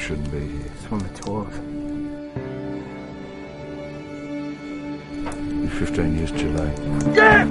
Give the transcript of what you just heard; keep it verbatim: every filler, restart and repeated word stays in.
shouldn't be here. Just want to talk. You're fifteen years too late. Yeah!